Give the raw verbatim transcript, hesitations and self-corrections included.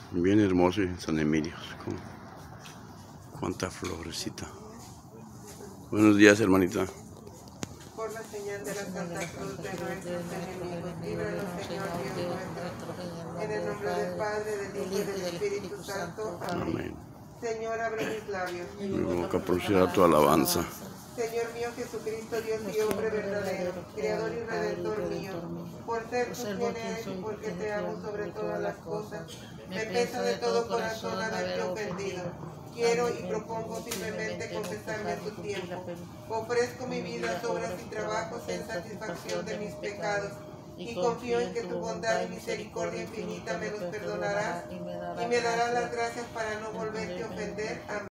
Bien hermoso en San Emilio. Cuánta florecita. Buenos días, hermanita. Por la señal de la Santa Cruz de nuestros enemigos, líbranos, Señor Dios nuestro, en el nombre del Padre, del Hijo y del Espíritu Santo. Amén. Señor, abre mis labios. Mi boca proceda tu alabanza. Señor mío Jesucristo, Dios y hombre verdadero, Creador y Redentor mío, por ser tú quien eres y porque te amo sobre todas las cosas, me pesa de todo corazón haberte ofendido. Quiero y propongo firmemente confesarme a tu tiempo. Ofrezco mi vida, obras y trabajos en satisfacción de mis pecados, y confío en que tu bondad y misericordia infinita me los perdonarás y me darás las gracias para no volverte a ofender. Amén.